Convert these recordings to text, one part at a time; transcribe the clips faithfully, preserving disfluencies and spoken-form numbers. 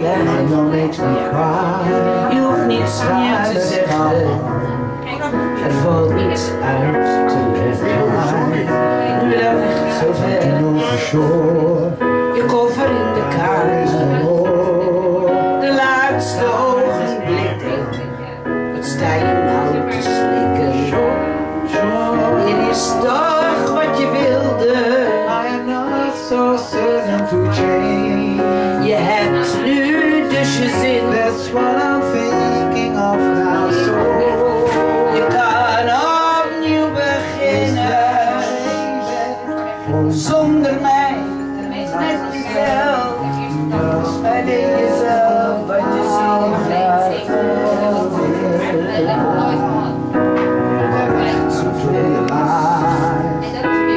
And no makes me cry. Je hoeft niets meer te zeggen. Er valt niets uit te leggen. Nu ligt zo ver over shore. Je koffer in de kamer. De laatste ogenblikken. Wat sta je nou te slikken? Dit is toch wat je wilde. I am not so certain to change. Je hebt nu dus je zin. That's what I'm thinking of now. So je kan opnieuw beginnen. Zonder mij. Met jezelf. Alleen jezelf. Wat je ziet. So to realize.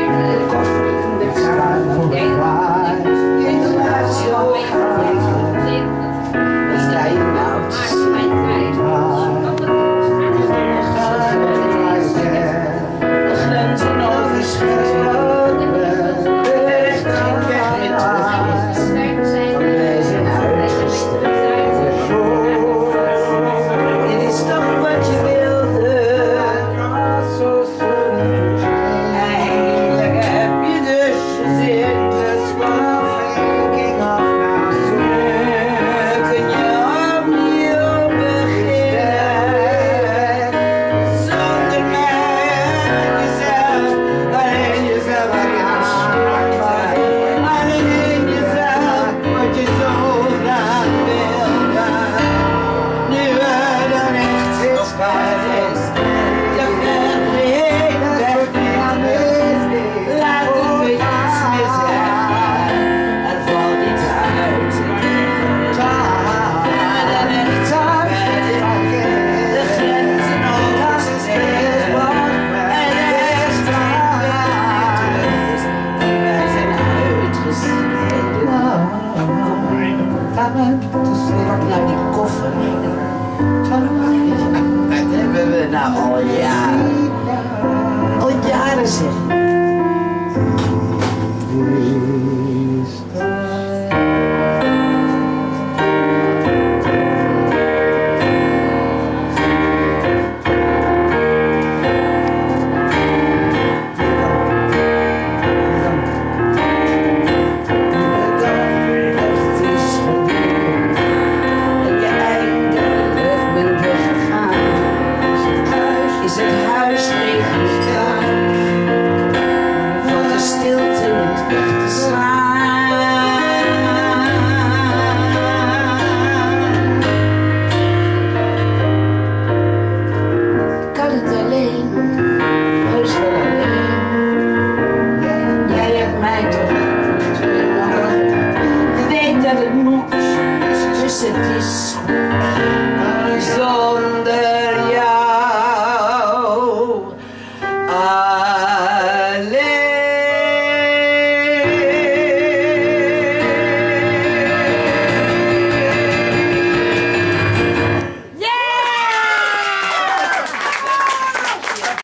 Pak nou die koffer. Dat hebben we nou al jaren. Al jaren zeg.